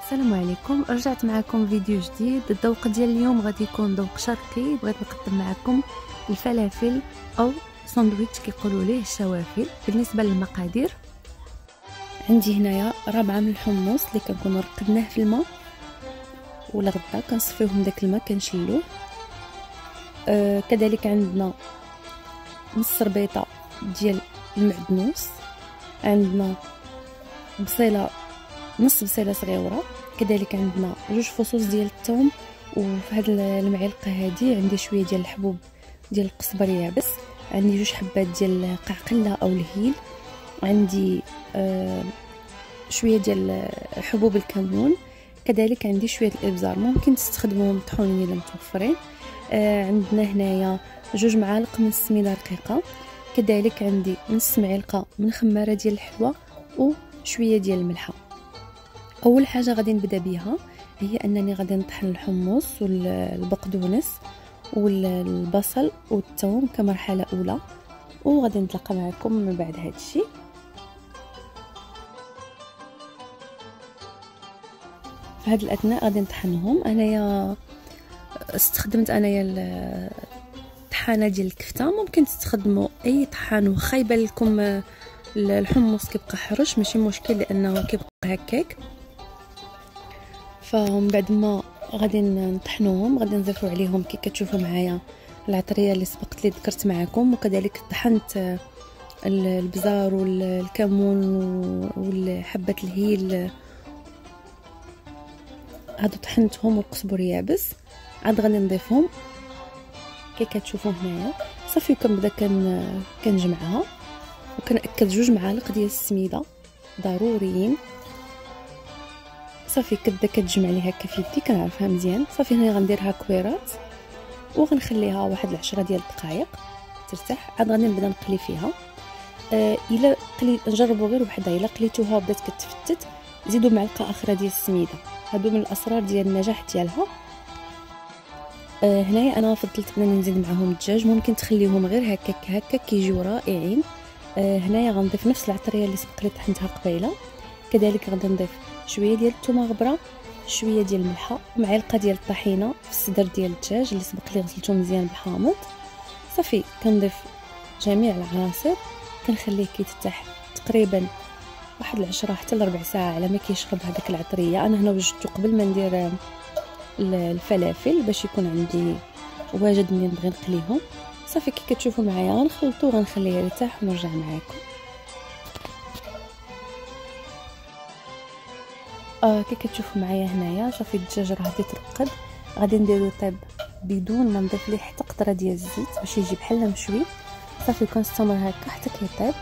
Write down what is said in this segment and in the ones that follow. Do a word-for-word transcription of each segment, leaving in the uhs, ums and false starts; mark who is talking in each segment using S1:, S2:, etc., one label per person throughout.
S1: السلام عليكم. رجعت معكم فيديو جديد. الذوق ديال اليوم غادي يكون ذوق شرقي. بغيت نقدم معكم الفلافل او ساندويتش كيقولوا ليه الشوافل. بالنسبه للمقادير، عندي هنايا ربعه من الحمص اللي كنكون رقدناه في الماء ولا غدا كنصفيوه من داك الماء كنشلوه. آه كذلك عندنا نص ربيطه ديال المعدنوس، عندنا بصيله نص بصيله صغيره، كذلك عندنا جوج فصوص ديال الثوم، وفي هاد المعلقه هادي عندي شويه ديال الحبوب ديال القزبر يابس، عندي جوج حبات ديال القعقله او الهيل، عندي آه شويه ديال حبوب الكمون، كذلك عندي شويه الابزار ممكن تستخدموهم مطحونين الا متوفرين. آه عندنا هنايا جوج معالق من السميده رقيقه، كذلك عندي نص معلقه من خماره ديال الحلوى وشويه ديال الملحه. اول حاجه غادي نبدا بها هي انني غادي نطحن الحمص والبقدونس والبصل والثوم كمرحله اولى، وغادي نتلاقى معكم من بعد هذا الشيء. في هذه الاثناء غادي نطحنهم. انايا استخدمت انايا الطحانه ديال الكفته، ممكن تستخدموا اي طحان واخا يبان لكم الحمص كيبقى حرش ماشي مشكل لانه كيبقى هكاك. فمن بعد ما غادي نطحنوهم غادي نضيفوا عليهم كي كتشوفوا معايا العطريه اللي سبقت لي ذكرت معكم، وكذلك طحنت البزار والكمون والحبه الهيل هادو طحنتهم والقزبر يابس، عاد غادي نضيفهم كي كتشوفوا هنايا. صافي كنبدا كن كنجمعها وكنأكد جوج معالق ديال السميده ضروريين. صافي كتبدا كتجمع ليها هكا في يدي كنعرفها مزيان. صافي هنا غنديرها كويرات وغنخليها واحد العشرة ديال الدقائق ترتاح، عاد غادي نبدا نقلي فيها. آه الا قلي نجربوا غير وحده، الا قليتوها وبدات كتفتت زيدوا معلقه اخرى ديال السميده، هادو من الاسرار ديال النجاح ديالها. آه هنايا انا فضلت انني نزيد معاهم الدجاج، ممكن تخليهم غير هكاك هكاك كيجيو رائعين. آه هنايا غنضيف نفس العطريه اللي سبق لي طحنتها قبيله، كذلك غادي نضيف شويه ديال الثومه غبره، شويه ديال الملحه، ومعلقه ديال الطحينه في الصدر ديال الدجاج اللي سبق لي غسلته مزيان بالحامض. صافي كنضيف جميع العناصر كنخليه كيتفتح تقريبا واحد العشرة حتى لربع ساعه على ما كيشرب هذاك العطريه. انا هنا وجدته قبل ما ندير الفلافل باش يكون عندي واجد منين نبغي نقليهم. صافي كي كتشوفوا معايا غنخلطو غنخليه يرتاح ونرجع معاكم. آه كي كتشوفوا معايا هنايا صافي الدجاج راه تيترقد، غادي نديرو طيب بدون ما نضيف ليه حتى قطره ديال الزيت باش يجي بحال مشوي. صافي كنستمر هكا حتى كيطيب.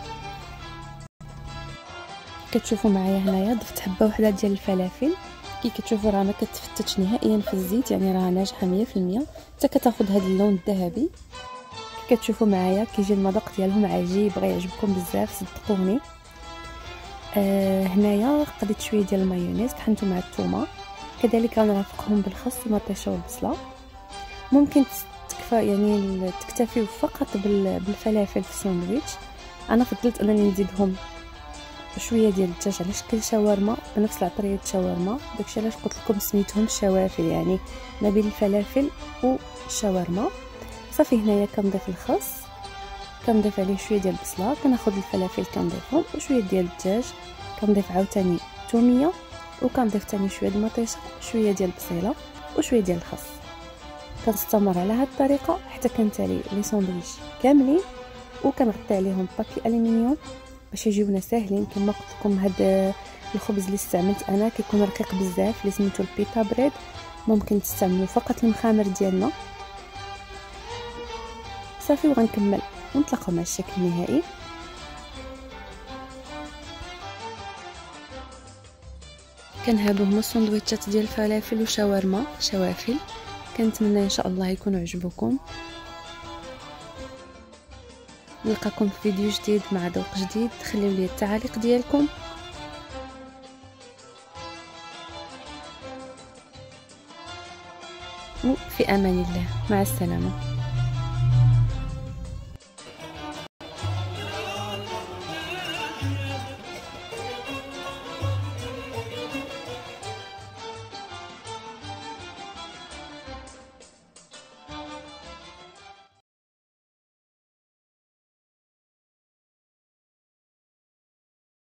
S1: كتشوفوا معايا هنايا ضفت حبه وحده ديال الفلافل، كي كتشوفوا راه ما كتفتتش نهائيا في الزيت، يعني راه ناجحه مية في المية حتى كتاخذ هذا اللون الذهبي. كي كتشوفوا معايا كيجي المذاق ديالهم عجيب، غيعجبكم بزاف صدقوني. آه هنايا قضيت شويه ديال المايونيز طحنته مع الثومه، كذلك غنرافقهم بالخس والمطيشه والبصله. ممكن تكفى يعني تكتفيو فقط بالفلافل في الساندويتش. انا فضلت انني نزيدهم شويه ديال الدجاج على شكل شاورما بنفس العطريه الشاورما، داكشي علاش قلت لكم سميتهم الشوافل، يعني ما بين الفلافل والشاورما. صافي هنايا كنضيف الخس، كنضيف عليه شويه ديال البصله، كناخذ الفلافل كنضيفهم وشويه ديال الدجاج، كنضيف عاوتاني الثوميه، وكنضيف ثاني شويه ديال المطيشه، شويه ديال البصيله وشويه ديال الخس. كنستمر على هذه الطريقه حتى كنتالي لي ساندويتش كاملين، وكنغطي عليهم بابي الومنيوم باش يجيونا ساهلين. كما قلت لكم هذا الخبز اللي استعملت انا كيكون رقيق بزاف اللي سميتو البيتا بريد، ممكن تستعملوا فقط المخامر ديالنا. صافي وغنكمل ونتلاقاو مع الشكل النهائي. كان هادو هما الساندويتشات ديال الفلافل وشاورما شوافل، كنتمنى ان شاء الله يكونوا عجبوكم. نلقاكم في فيديو جديد مع ذوق جديد. خليو لي التعاليق ديالكم، وفي امان الله، مع السلامه.